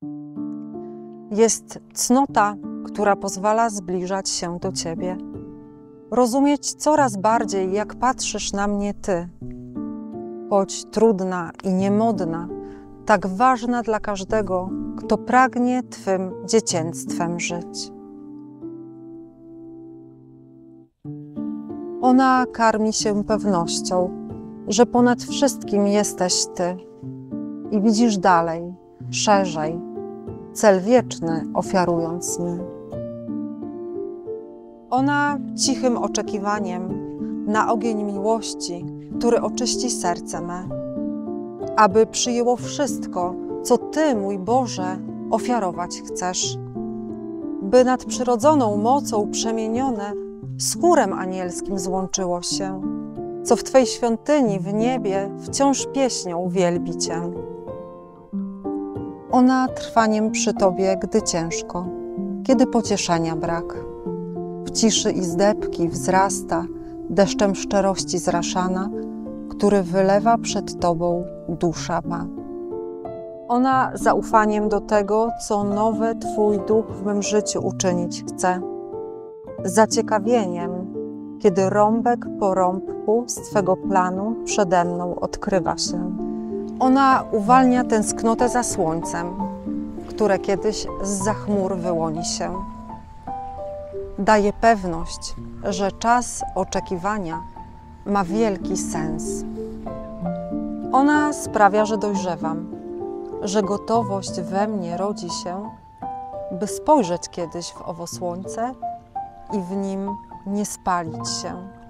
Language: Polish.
Jest cnota, która pozwala zbliżać się do Ciebie, rozumieć coraz bardziej, jak patrzysz na mnie Ty, choć trudna i niemodna, tak ważna dla każdego, kto pragnie Twym dziecięctwem żyć. Ona karmi się pewnością, że ponad wszystkim jesteś Ty i widzisz dalej, szerzej, cel wieczny ofiarując mi. Ona cichym oczekiwaniem na ogień miłości, który oczyści serce me, aby przyjęło wszystko, co Ty, mój Boże, ofiarować chcesz, by nadprzyrodzoną mocą przemienione z chórem anielskim złączyło się, co w Twej świątyni w niebie wciąż pieśnią wielbi Cię. Ona trwaniem przy Tobie, gdy ciężko, kiedy pocieszenia brak. W ciszy i zdepki wzrasta deszczem szczerości zraszana, który wylewa przed Tobą dusza ma. Ona zaufaniem do tego, co nowe Twój duch w mym życiu uczynić chce. Zaciekawieniem, kiedy rąbek po rąbku z Twego planu przede mną odkrywa się. Ona uwalnia tęsknotę za słońcem, które kiedyś zza chmur wyłoni się. Daje pewność, że czas oczekiwania ma wielki sens. Ona sprawia, że dojrzewam, że gotowość we mnie rodzi się, by spojrzeć kiedyś w owo słońce i w nim nie spalić się.